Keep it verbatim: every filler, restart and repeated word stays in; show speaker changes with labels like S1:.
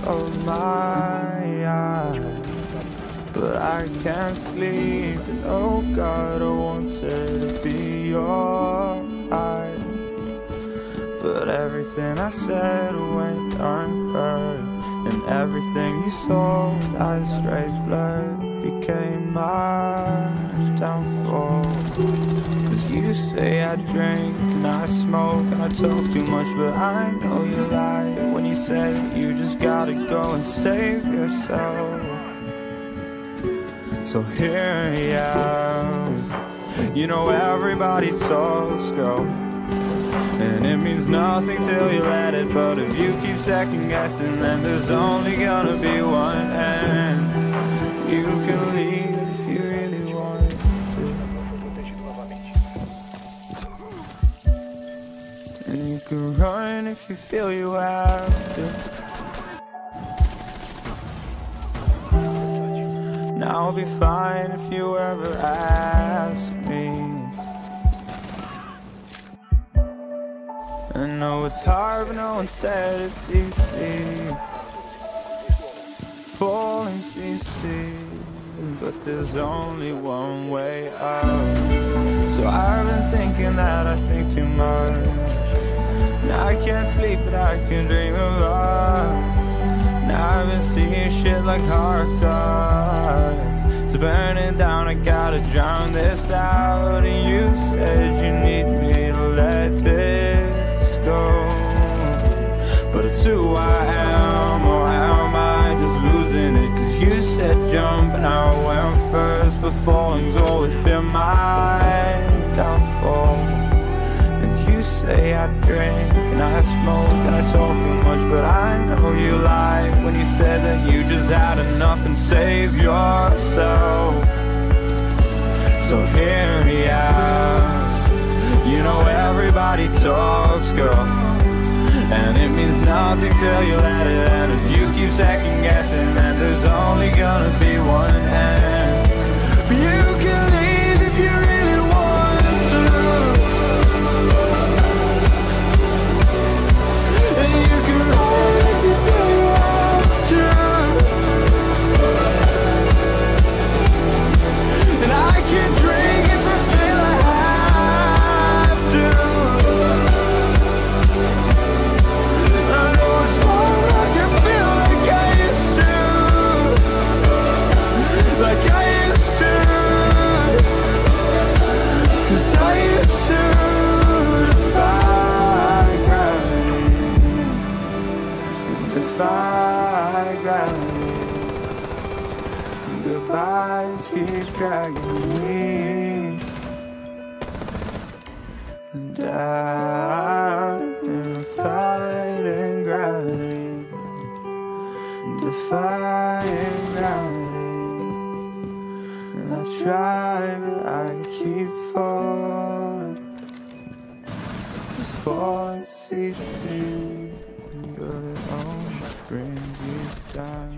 S1: of my eyes, but I can't sleep. And oh God, I wanted to be your eyes, but everything I said went unheard, and everything you sold as straight blood became my downfall. Cause you say I drink and I smoke and I talk too much, but I know you lie when you say you just gotta go and save yourself. So here I am. You know everybody talks, girl, and it means nothing till you let it. But if you keep second guessing, then there's only gonna be one end. You can leave if you really want to, and you can run if you feel you have to. Now I'll be fine if you ever ask me. I know it's hard, but no one said it's easy. Falling's easy, but there's only one way up. So I've been thinking that I think too much. Now I can't sleep, but I can dream of us. Now I've been seeing shit like hard cuts. It's burning down, I gotta drown this out. And you said you need me to let this go, but it's who I am, or am I just losing it? Cause you said jump and I went first, but falling's always been my downfall. And you say I drink and I smoke and I talk too much, but I know you lied when you said that you just had enough and save yourself. So hear me out. You know everybody talks, girl, and it means nothing till you let it. And if you keep second guessing, then there's only gonna be one end. But you can leave if you really want to, and you can run if you feel you have to. And I can't drink if I feel I have to. I know it's hard, I can feel like I used to, like I used to. Cause I used to defy gravity, defy gravity. Goodbyes keep dragging me down and fighting gravity, defying gravity. And I try, but I keep falling. This falling easy, but it almost brings you down.